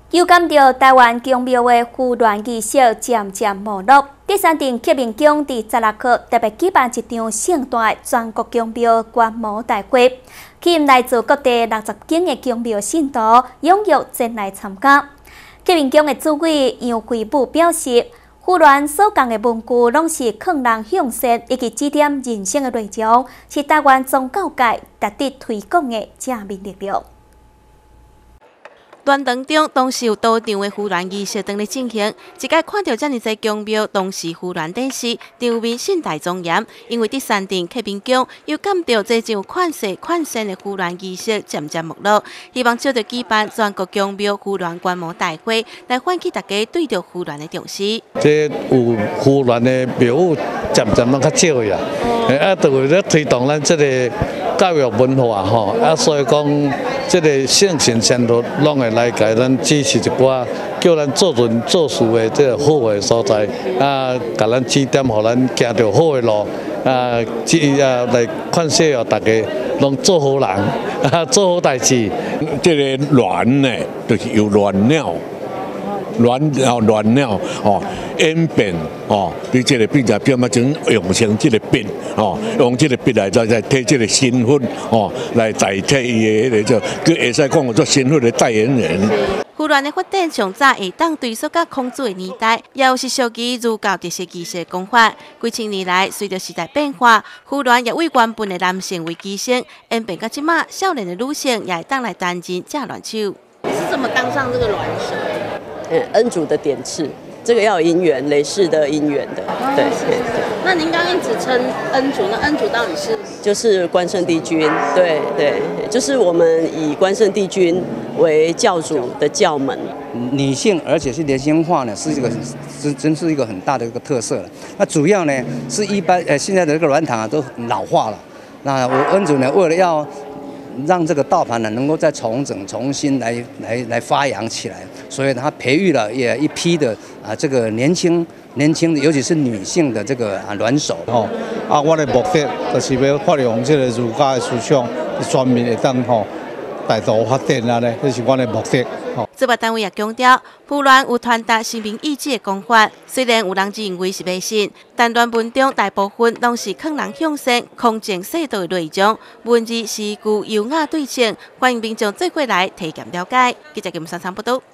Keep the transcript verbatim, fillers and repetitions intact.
有感到台湾宫庙的胡乱仪式渐渐没落，第三镇革命宫伫十六号特别举办一场盛大的全国宫庙观摩大会，吸引来自各地六十间的宫庙信徒踊跃前来参加。革命宫的主委杨贵武表示，胡乱所讲的文句拢是劝人向善以及指点人生的内容，是台湾宗教界值得推广的正面力量。 乱当中，当时有多场的胡乱仪式正在进行。一届看到这么多宫庙当时胡乱展示，场面盛大庄严。因为第三镇革命宫又感到这种款式款式的胡乱仪式渐渐没落，希望借着举办全国宫庙胡乱观摩大会，来唤起大家对着胡乱的重视。 这有胡乱的庙宇渐渐拢较少呀，啊，就为了推动咱这个教育文化吼，啊，所以讲这个圣贤先贤拢会来给咱支持一寡，叫咱做人做事的这个好的所在，啊，给咱指点，互咱行着好的路，啊，即啊来劝说哦，大家拢做好人，啊，做好代志。 这个乱呢，就是有乱鸟。 乱哦乱鸟哦演变哦，你这个变在变嘛，种用成这个笔哦，用这个笔来再再替这个身份哦来代替伊的迄个叫，佢会使讲做身份的代言人。 胡乱的发展上早会当对溯到孔子的年代，也有是属于儒教特色仪式的讲法。几千年来，随着时代变化，胡乱也为原本的男性为基性，演变到即马少年的女性也会当来担任这乱手。 你是怎么当上这个乱手？ 嗯，恩主的点痣，这个要有姻缘，雷氏的姻缘的，对对对。 那您刚刚一直称恩主，那恩主到底是？ 就是关圣帝君，对对，就是我们以关圣帝君为教主的教门。 女性，而且是年轻化呢，是这个真真是一个很大的一个特色了。那主要呢，是一般呃现在的这个软堂啊都老化了，那我恩主呢为了要 让这个道盘呢能够再重整、重新来来来发扬起来，所以他培育了也一批的啊这个年轻年轻的，尤其是女性的这个啊软手吼。啊，我的目的就是要发扬这个儒家的思想，全面会当吼大道发展啊咧，这是我的目的。 主办单位也强调，胡乱有传达新民意志的讲法，虽然有人认为是迷信，但原文中大部分拢是劝人向善、空前世道的内容，文字是具优雅对称，欢迎民众做伙来体验了解。记者金山参报道。